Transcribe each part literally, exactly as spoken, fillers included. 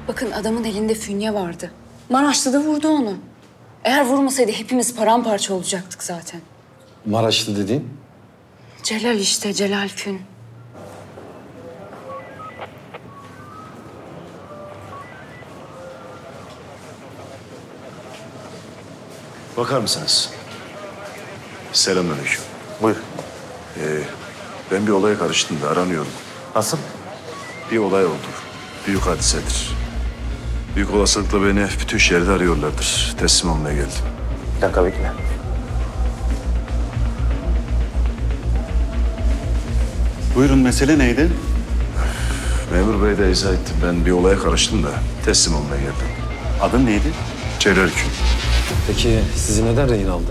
Bakın adamın elinde fünye vardı. Maraşlı da vurdu onu. Eğer vurmasaydı hepimiz paramparça olacaktık zaten. Maraşlı dediğin? Celal işte, Celal Kün. Bakar mısınız? Selamünaleyküm. Buyur. Ee, ben bir olaya karıştım da aranıyorum. Nasıl? Bir olay oldu. Büyük hadisedir. Büyük olasılıkla beni bütün şehirde arıyorlardır. Teslim olmaya geldim. Bir dakika bekle. Buyurun, mesele neydi? Memur Bey de izah ettim. Ben bir olaya karıştım da teslim olmaya geldim. Adın neydi? Celal Kün. Peki sizi neden rehin aldı?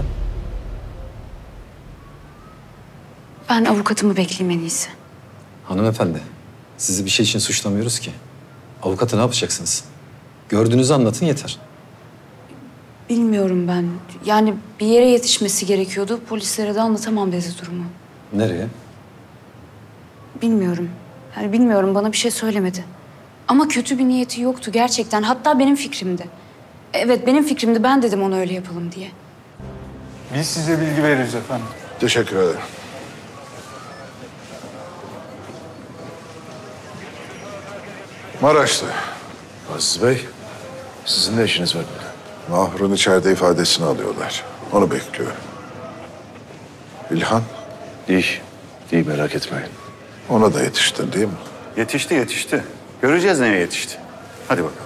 Ben avukatımı bekleyeyim en iyisi. Hanımefendi, sizi bir şey için suçlamıyoruz ki. Avukatı ne yapacaksınız? Gördüğünüzü anlatın yeter. Bilmiyorum ben. Yani bir yere yetişmesi gerekiyordu. Polislere de anlatamam dedi durumu. Nereye? Bilmiyorum. Yani bilmiyorum, bana bir şey söylemedi. Ama kötü bir niyeti yoktu gerçekten. Hatta benim fikrimdi. Evet, benim fikrimdi. Ben dedim ona öyle yapalım diye. Biz size bilgi veririz efendim. Teşekkür ederim. Maraşlı. Aziz Bey, sizin ne işiniz var burada? Mahur'un içeride ifadesini alıyorlar. Onu bekliyor. İlhan, İyi, iyi merak etmeyin. ona da yetiştin değil mi? Yetişti, yetişti. Göreceğiz neye yetişti. Hadi bakalım.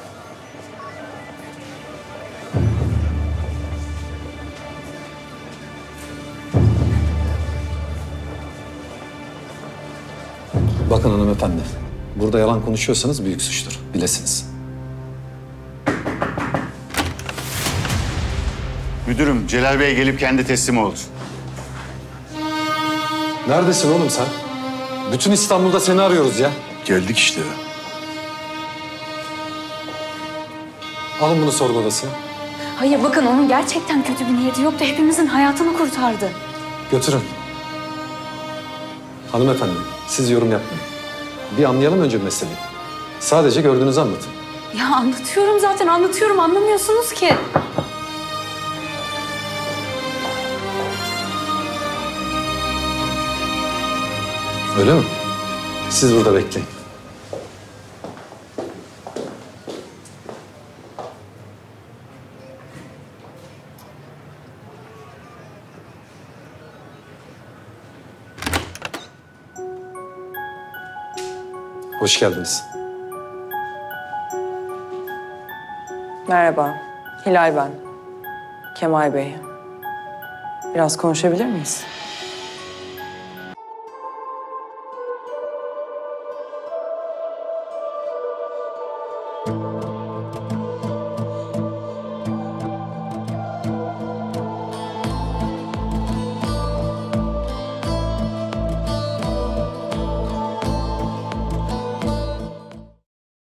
Bakın hanımefendi, burada yalan konuşuyorsanız büyük suçtur, bilesiniz. Müdürüm, Celal Bey gelip kendi teslim oldu. Neredesin oğlum sen? Bütün İstanbul'da seni arıyoruz ya. Geldik işte. Alın bunu sorgu odasına. Hayır bakın, onun gerçekten kötü bir niyeti yoktu. Hepimizin hayatını kurtardı. Götürün. Hanımefendi, siz yorum yapmayın. Bir anlayalım önce meseleyi. Sadece gördüğünüzü anlatın. Ya anlatıyorum zaten, anlatıyorum. Anlamıyorsunuz ki. Öyle mi? Siz burada bekleyin. Hoş geldiniz. Merhaba, Hilal ben. Kemal Bey. Biraz konuşabilir miyiz?